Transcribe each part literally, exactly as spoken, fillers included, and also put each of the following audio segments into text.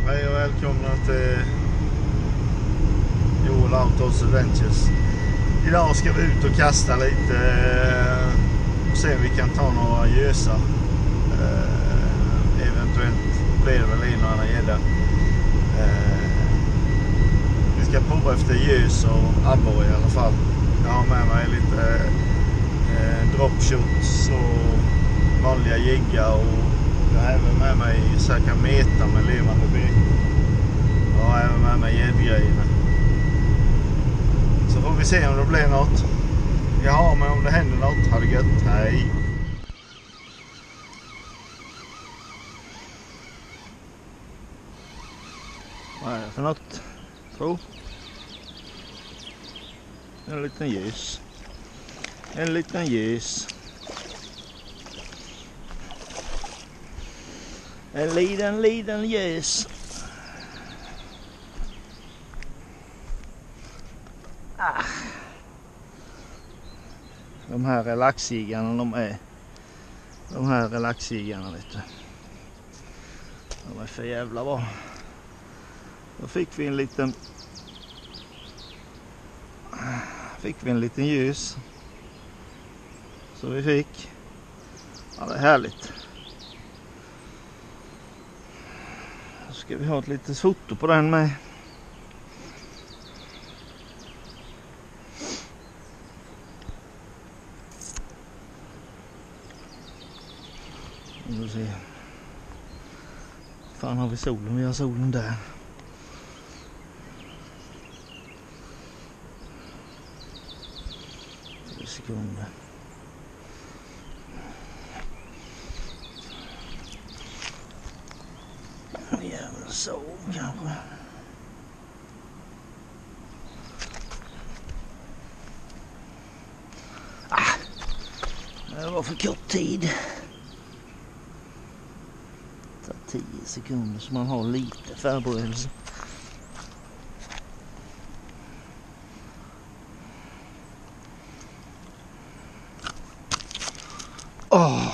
Hej och välkomna till Joel Outdoors Adventures. Idag ska vi ut och kasta lite och se om vi kan ta några gösa. Eh, eventuellt blir det väl in och annan gädda. Eh, vi ska prova efter gös och abborre i alla fall. Jag har med mig lite eh, dropshots och vanliga jiggar, och jag har även med mig så jag kan meta med levande ben. Jag har även med mig gäddgrejerna. Så får vi se om det blir något. Jag har med om det händer något. Ha det gött. Hej! Vad är det för något? Tro. En liten ljus. En liten ljus. En liten, liten ljus. Ah. De här relaxjiggarna, de är de här relaxjiggarna, vet du. De är för jävla bra. Då fick vi en liten fick vi en liten ljus. Så vi fick. Ja, det är härligt. Så ska vi ha ett litet foto på den med. Nu ser. Fan, har vi solen? Vi har solen där. Två sekunder. Jävla sol kanske. Ah, det var för kort tid. tio sekunder så man har lite förberedelse. Åh!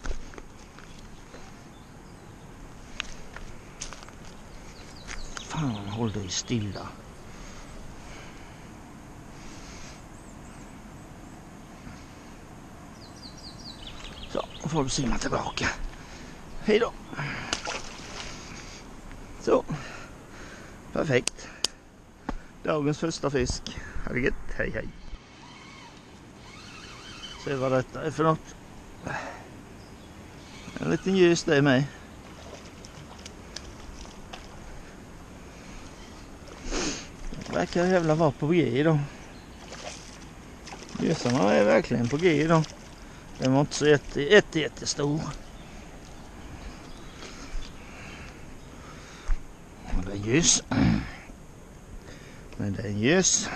Fan, håll dig stilla. Så, då får du simma tillbaka. Hej då! Så, perfekt. Dagens första fisk. Herregud, hej hej. Se vad detta är för något. En liten ljus där med. Det verkar jävla vara på G idag. Ljusarna är verkligen på G idag. Den var inte så jätte, jätte, jättestor. Det är ljus. Men det är ljus.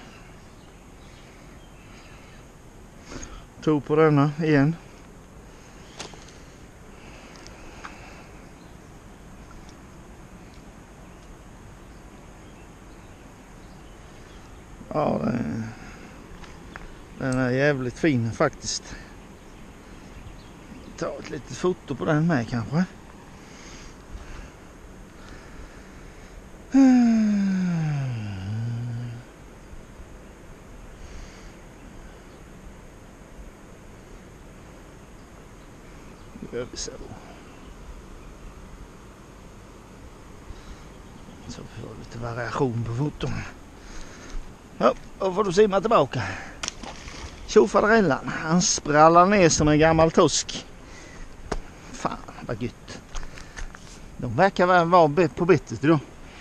Tog på denna igen. Ja, den, den är jävligt fin faktiskt. Ta ett litet foto på den med kanske. Nu gör vi så. Så vi får lite variation på foton. Ja, då får du simma tillbaka. Tjofaderellan, han sprallar ner som en gammal tosk. Fan, vad gött. De verkar vara på bettet idag.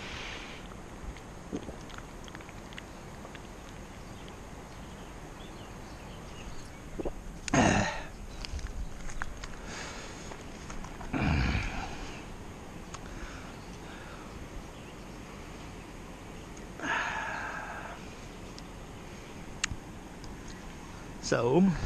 Så.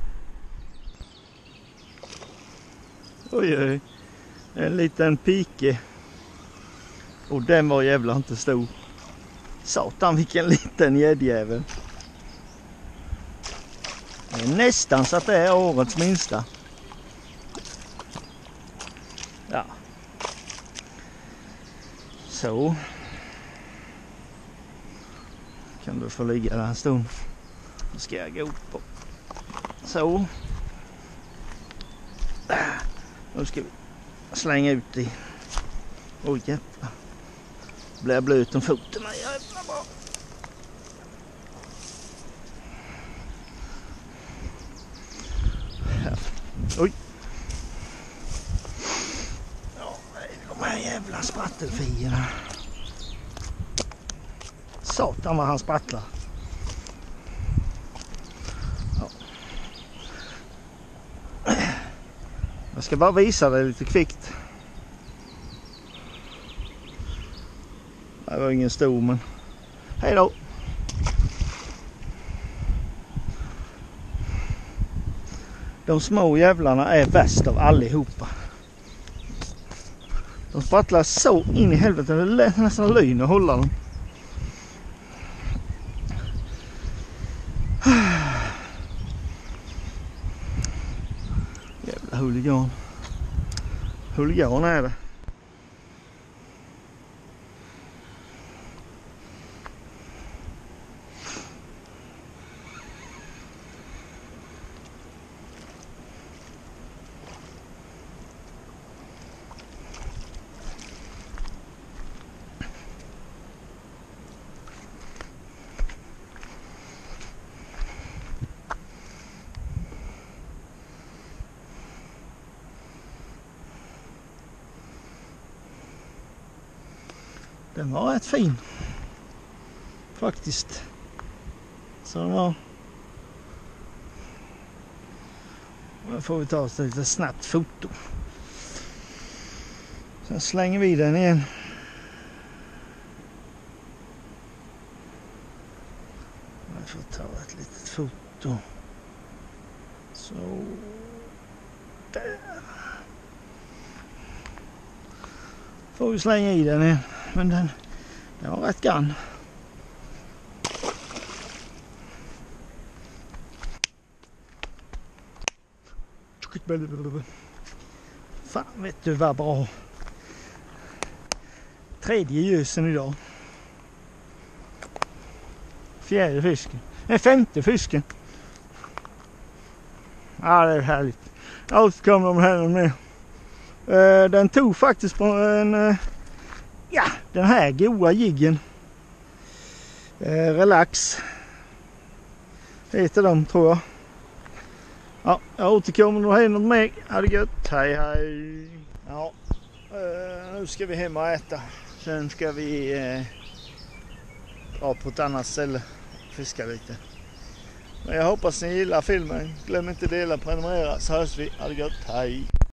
Oj, oj. En liten pike. Och den var jävla inte stor. Satan, vilken liten gäddjävel. Det är nästan så att det är årets minsta. Ja. Så. Kan du få ligga där en stund. Då ska jag gå upp och så. Nu ska vi slänga ut i. Oj jävlar. Blir jag blöt om foten. Jävlar bra. Oj. Ja, de här jävla sprattelfierna. Satan vad han sprattlar. Ja. Jag ska bara visa det lite kvickt. Det var ingen stor men. Hej då. De små jävlarna är värst av allihopa. De sprattlar så in i helvete. Det är nästan löjn att hålla dem. Jävla huligan. Huligan är det. Den var rätt fin. Faktiskt. Så den var. Nu får vi ta oss lite snabbt foto. Sen slänger vi den igen. Jag får ta ett litet foto. Så. Där. Får vi slänga i den igen. Men den, den var rätt grann. Fan vet du vad bra. Tredje ljusen idag. Fjärde fisken. Nej, femte fisken. Ja, det är härligt. Allt kommer de här med. Uh, den tog faktiskt på en... Uh, ja, den här goa jiggen. Uh, relax. Heter de, tror jag. Ja, jag återkommer nog hem något mer. Ha det gött. Hej, hej. Ja, uh, nu ska vi hem och äta. Sen ska vi uh, dra på ett annat ställe. Fiska lite. Men jag hoppas ni gillar filmen. Glöm inte dela och prenumerera så hörs vi. Ha det gött. Hej.